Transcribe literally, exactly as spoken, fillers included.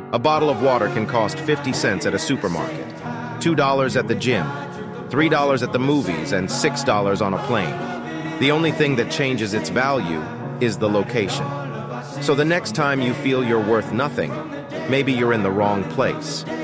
A bottle of water can cost fifty cents at a supermarket, two dollars at the gym, three dollars at the movies, and six dollars on a plane. The only thing that changes its value is the location. So the next time you feel you're worth nothing, maybe you're in the wrong place.